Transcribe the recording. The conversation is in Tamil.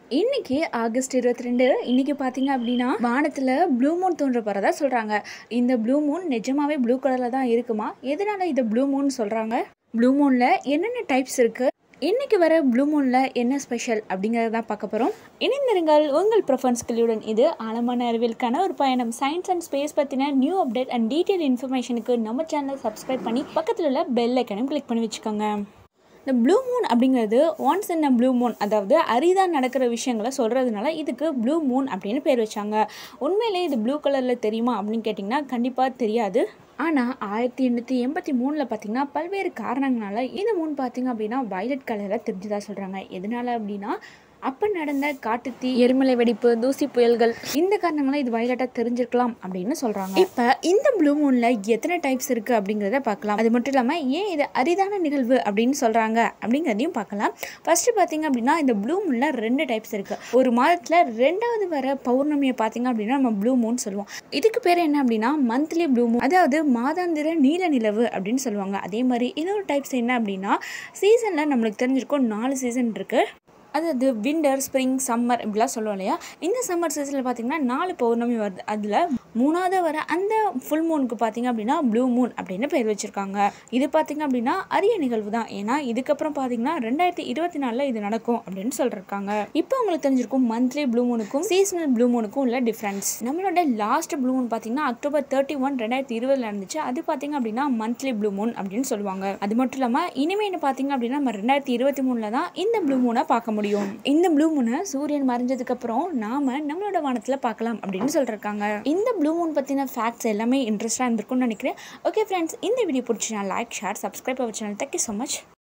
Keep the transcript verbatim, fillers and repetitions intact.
இன்னைக்கு ஆகஸ்ட் இருபத்தி ரெண்டு இன்னைக்கு பார்த்தீங்க அப்படின்னா வானத்தில் ப்ளூ மூன் தோன்ற போகிறதா சொல்கிறாங்க. இந்த ப்ளூ மூன் நிஜமாவே ப்ளூ கலரில் தான் இருக்குமா? எதனால இதை ப்ளூ மூன் சொல்கிறாங்க? ப்ளூ மூனில் என்னென்ன டைப்ஸ் இருக்குது? இன்னைக்கு வர ப்ளூ மூனில் என்ன ஸ்பெஷல் அப்படிங்கிறத தான் பார்க்க போகிறோம். இணைந்திருங்கள் உங்கள் ப்ரொஃபன்ஸ்களுடன். இது ஆழமான அறிவியலுக்கான ஒரு பயணம். சயின்ஸ் அண்ட் ஸ்பேஸ் பற்றின நியூ அப்டேட் அண்ட் டீட்டெயில் இன்ஃபர்மேஷனுக்கு நம்ம சேனலை சப்ஸ்கிரைப் பண்ணி பக்கத்தில் உள்ள பெல் ஐக்கனையும் கிளிக் பண்ணி வச்சுக்கோங்க. இந்த ப்ளூ மூன் அப்படிங்கிறது once in a blue moon, அதாவது அரிதாக நடக்கிற விஷயங்களை சொல்கிறதுனால இதுக்கு ப்ளூ மூன் அப்படின்னு பேர் வச்சாங்க. உண்மையிலே இது ப்ளூ கலரில் தெரியுமா அப்படின்னு கேட்டிங்கன்னா கண்டிப்பாக தெரியாது. ஆனால் ஆயிரத்தி எண்ணூற்றி எண்பத்தி மூணில் பார்த்திங்கன்னா பல்வேறு காரணங்களால இந்த மூன் பார்த்திங்க அப்படின்னா வயலட் கலரில் தெரிஞ்சதாக சொல்கிறாங்க. எதனால் அப்படின்னா அப்போ நடந்த காட்டுத்தீ, எரிமலை வெடிப்பு, தூசி புயல்கள், இந்த காரணங்களாம் இது வயலட்டாக தெரிஞ்சிருக்கலாம் அப்படின்னு சொல்கிறாங்க. இப்போ இந்த ப்ளூ மூனில் எத்தனை டைப்ஸ் இருக்குது அப்படிங்கிறத பார்க்கலாம். அது மட்டும் இல்லாமல் ஏன் இது அரிதான நிகழ்வு அப்படின்னு சொல்கிறாங்க அப்படிங்கிறதையும் பார்க்கலாம். ஃபஸ்ட்டு பார்த்திங்க அப்படின்னா இந்த ப்ளூ மூனில் ரெண்டு டைப்ஸ் இருக்குது. ஒரு மாதத்தில் ரெண்டாவது வர பௌர்ணமியை பார்த்திங்க அப்படின்னா நம்ம ப்ளூ மூன் சொல்லுவோம். இதுக்கு பேர் என்ன அப்படின்னா மந்த்லி ப்ளூ மூன், அதாவது மாதாந்திர நீல நிலவு அப்படின்னு சொல்லுவாங்க. அதே மாதிரி இன்னொரு டைப்ஸ் என்ன அப்படின்னா சீசனில் நம்மளுக்கு தெரிஞ்சிருக்கும் நாலு சீசன் இருக்குது. அதாவது விண்டர், ஸ்ப்ரிங், சம்மர் இப்படிலாம் சொல்லுவோம் இல்லையா? இந்த சம்மர் சீசனில் பார்த்திங்கன்னா நாலு பௌர்ணமி வருது. அதில் மூணாவது வர அந்த ஃபுல் மூனுக்கு பார்த்திங்க அப்படின்னா ப்ளூ மூன் அப்படின்னு பேர் வச்சுருக்காங்க. இது பார்த்திங்க அப்படின்னா அரிய நிகழ்வு தான். ஏன்னா இதுக்கப்புறம் பார்த்திங்கன்னா ரெண்டாயிரத்தி இருபத்தி நாலில் இது நடக்கும் அப்படின்னு சொல்லியிருக்காங்க. இப்போ உங்களுக்கு தெரிஞ்சிருக்கும் மந்த்லி ப்ளூ மூனுக்கும் சீசனல் ப்ளூ மூனுக்கும் உள்ள டிஃப்ரென்ஸ். நம்மளோட லாஸ்ட் ப்ளூ மூன் பார்த்திங்கன்னா அக்டோபர் தேர்ட்டி ஒன் ரெண்டாயிரத்தி இருபதில் இருந்துச்சு. அது பார்த்திங்க அப்படின்னா மந்த்லி ப்ளூ மூன் அப்படின்னு சொல்லுவாங்க. அது மட்டும் இல்லாமல் இனிமேல் பார்த்திங்க அப்படின்னா நம்ம ரெண்டாயிரத்தி இருபத்தி மூணில் தான் இந்த ப்ளூ மூனை பார்க்க முடியும். இந்த ப்ளூ மூனை சூரியன் மறைஞ்சதுக்கு அப்புறம் நாம நம்மளோட வானத்தில் பார்க்கலாம் அப்படின்னு சொல்லிருக்காங்க. இந்த ப்ளூ மூன் பற்றின ஃபேக்ட்ஸ் எல்லாமே இன்ட்ரெஸ்டாக இருந்திருக்கும்னு நினைக்கிறேன். ஓகே ஃப்ரெண்ட்ஸ், இந்த வீடியோ பிடிச்சினா like, share, subscribe our channel. Thank you so much.